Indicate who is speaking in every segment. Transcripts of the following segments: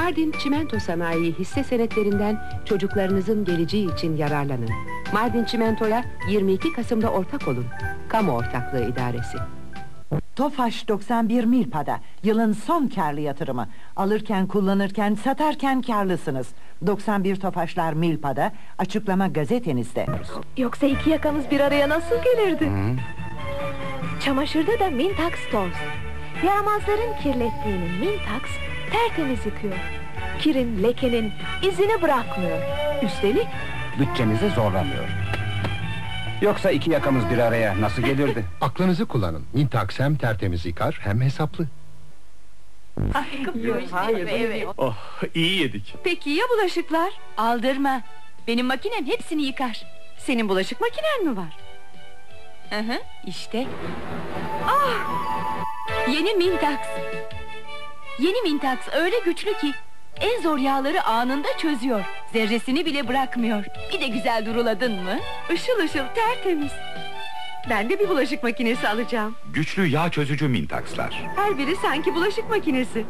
Speaker 1: Mardin Çimento Sanayi hisse senetlerinden çocuklarınızın geleceği için yararlanın. Mardin Çimento'ya 22 Kasım'da ortak olun. Kamu Ortaklığı İdaresi.
Speaker 2: Tofaş 91 Milpa'da yılın son karlı yatırımı. Alırken, kullanırken, satarken karlısınız. 91 Tofaşlar Milpa'da, açıklama gazetenizde.
Speaker 3: Yoksa iki yakamız bir araya nasıl gelirdi? Çamaşırda da Mintax Toz. Yaramazların kirlettiğini Mintax tertemiz yıkıyor. Kirin, lekenin izini bırakmıyor. Üstelik
Speaker 4: bütçenizi zorlamıyor. Yoksa iki yakamız bir araya nasıl gelirdi?
Speaker 5: Aklınızı kullanın. Mintax hem tertemiz yıkar hem hesaplı.
Speaker 6: Oh, iyi yedik.
Speaker 3: peki ya bulaşıklar? Aldırma. Benim makinem hepsini yıkar. Senin bulaşık makinen mi var? İşte. Yeni Mintax. Yeni Mintax öyle güçlü ki en zor yağları anında çözüyor. Zerresini bile bırakmıyor. Bir de güzel duruladın mı? Işıl ışıl tertemiz. Ben de bir bulaşık makinesi alacağım.
Speaker 6: Güçlü yağ çözücü Mintax'lar.
Speaker 3: Her biri sanki bulaşık makinesi.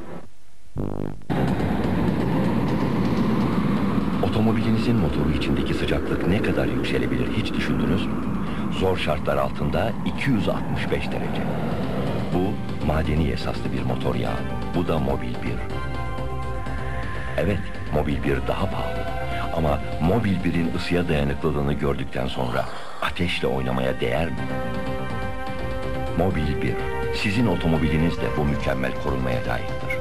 Speaker 7: Otomobilinizin motoru içindeki sıcaklık ne kadar yükselebilir hiç düşündünüz mü? Zor şartlar altında 265 derece. Bu madeni esaslı bir motor yağı. Bu da Mobil 1. Evet, Mobil 1 daha pahalı. Ama Mobil 1'in ısıya dayanıklılığını gördükten sonra ateşle oynamaya değer mi? Mobil 1, sizin otomobiliniz de bu mükemmel korunmaya layıktır.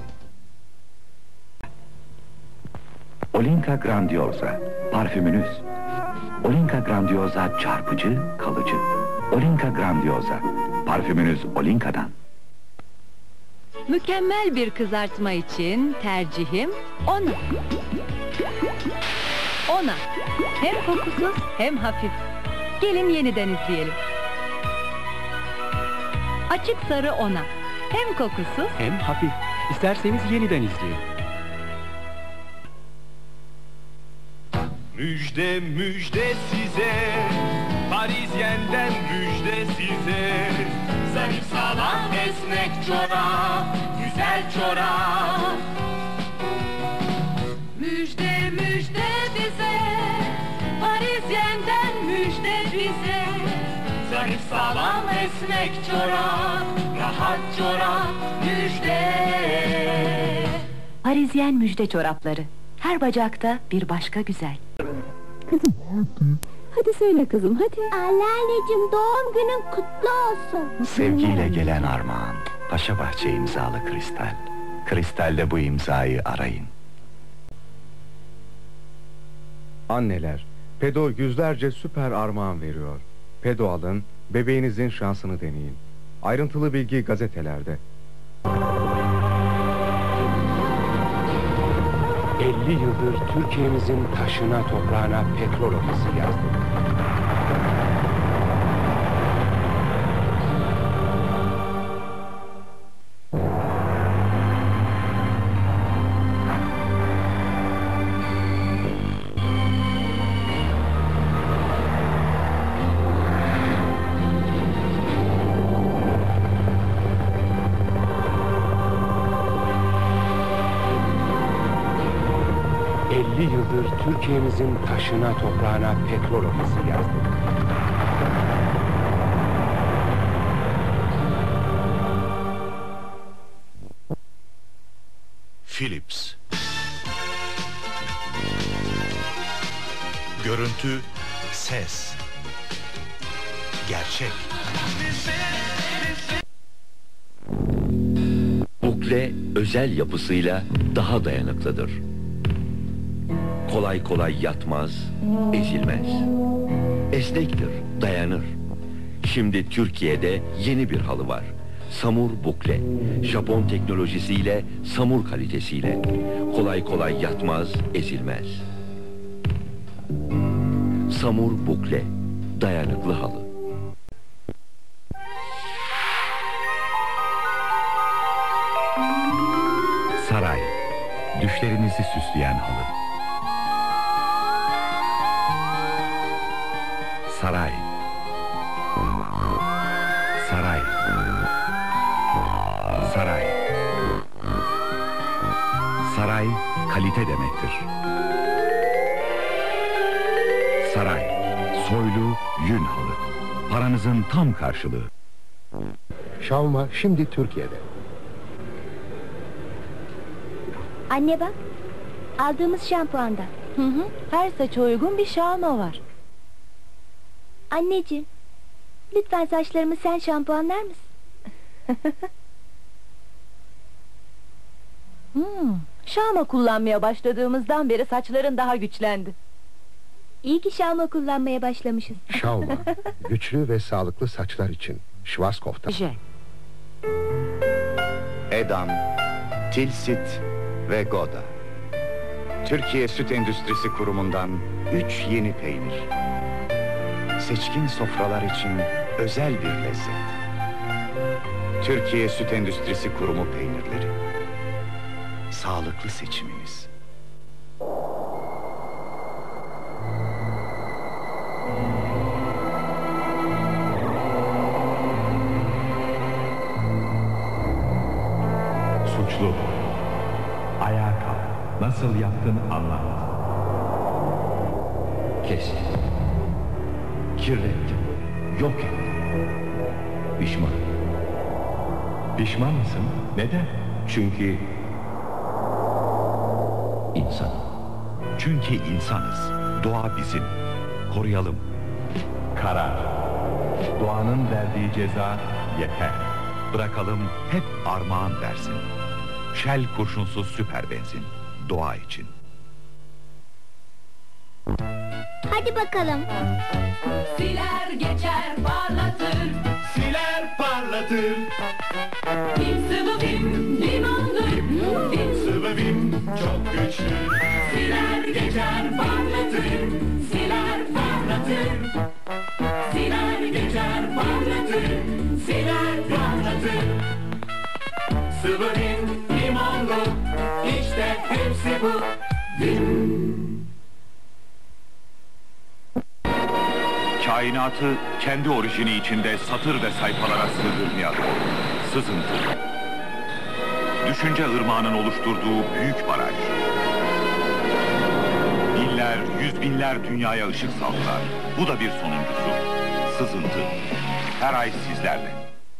Speaker 8: Olinka Grandiosa, parfümünüz. Olinka Grandiosa çarpıcı, kalıcı. Olinka Grandiosa, parfümünüz Olinka'dan.
Speaker 3: Mükemmel bir kızartma için tercihim Ona. Ona. Hem kokusuz hem hafif. Gelin yeniden izleyelim. Açık sarı Ona. Hem kokusuz
Speaker 6: Hem hafif. İsterseniz yeniden izleyin.
Speaker 9: Müjde müjde size, Parisyen'den müjde size. Zarif sağlam esnek çorap, güzel çorap.
Speaker 3: müjde müjde bize, Parisyen'den müjde bize.
Speaker 9: Zarif sağlam esnek çorap, rahat çorap, müjde.
Speaker 3: Parisyen müjde çorapları. Her bacakta bir başka güzel. Hadi söyle kızım, hadi.
Speaker 10: Anneanneciğim, doğum günün kutlu olsun.
Speaker 8: Sevgiyle gelen armağan, Paşabahçe imzalı kristal. Kristalde bu imzayı arayın.
Speaker 5: Anneler, Pedo yüzlerce süper armağan veriyor. Pedo alın, bebeğinizin şansını deneyin. Ayrıntılı bilgi gazetelerde.
Speaker 11: 50 yıldır Türkiye'mizin taşına toprağına petrol ofisi yazdık. Yıldır Türkiye'mizin taşına toprağına petrol ofisi yazdık.
Speaker 12: Philips. Görüntü, ses, gerçek.
Speaker 7: Bukle özel yapısıyla daha dayanıklıdır. Kolay kolay yatmaz, ezilmez. Esnektir, dayanır. Şimdi Türkiye'de yeni bir halı var. Samur Bukle. Japon teknolojisiyle, samur kalitesiyle. Kolay kolay yatmaz, ezilmez. Samur Bukle. Dayanıklı halı.
Speaker 8: Saray, düşlerinizi süsleyen halı. Saray. Saray. Saray.
Speaker 6: Saray, kalite demektir. Saray, soylu, yün halı. Paranızın tam karşılığı.
Speaker 11: Şavma şimdi Türkiye'de.
Speaker 10: Anne bak, aldığımız şampuanda.
Speaker 3: Her saça uygun bir şalma var.
Speaker 10: Anneciğim, lütfen saçlarımı sen şampuanlar mısın?
Speaker 3: Şalma kullanmaya başladığımızdan beri saçların daha güçlendi.
Speaker 10: İyi ki şalma kullanmaya başlamışız.
Speaker 11: Şavma, güçlü ve sağlıklı saçlar için. Schwarzkopf'tan.
Speaker 8: Edam, Tilsit ve Goda. Türkiye Süt Endüstrisi Kurumu'ndan 3 yeni peynir. Seçkin sofralar için özel bir lezzet. Türkiye Süt Endüstrisi Kurumu peynirleri. Sağlıklı seçiminiz.
Speaker 6: Suçlu. Ayağa kalk. Nasıl yaptın anlat.
Speaker 7: Kestim. Kirlettim. Yok ettim. Pişman.
Speaker 6: Pişman mısın? Neden?
Speaker 7: Çünkü insan.
Speaker 6: Çünkü insanız. Doğa bizim. Koruyalım. Karar. Doğanın verdiği ceza yeter. Bırakalım hep armağan versin. Shell kurşunsuz süper benzin. Doğa için.
Speaker 10: Hadi bakalım.
Speaker 9: Siler geçer parlatır. Siler parlatır. Vim sıvı vim limonlu. Vim sıvı vim çok güçlü. Siler geçer parlatır. Siler parlatır. Siler geçer parlatır. Siler parlatır. Sıvı vim limonlu. İşte hepsi bu. Vim.
Speaker 6: Kainatı kendi orijini içinde satır ve sayfalara sığdırmayalım. Sızıntı. Düşünce ırmağının oluşturduğu büyük baraj. Binler, yüz binler dünyaya ışık saldılar. Bu da bir sonuncusu. Sızıntı. Her ay sizlerle.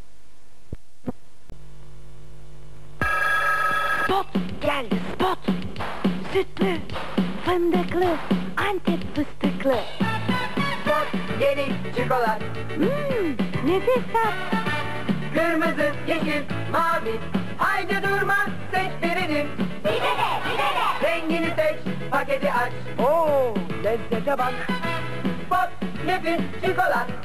Speaker 3: Spot geldi, spot. Sütlü, fındıklı, Antep fıstıklı.
Speaker 2: Spot yeni çikolat.
Speaker 3: Nefis tat.
Speaker 2: Kırmızı, yeşil, mavi. Haydi durma, seç birini.
Speaker 10: Bir de.
Speaker 2: Rengini seç, paketi aç. Oo, lezzete bak. Spot nefis çikolat.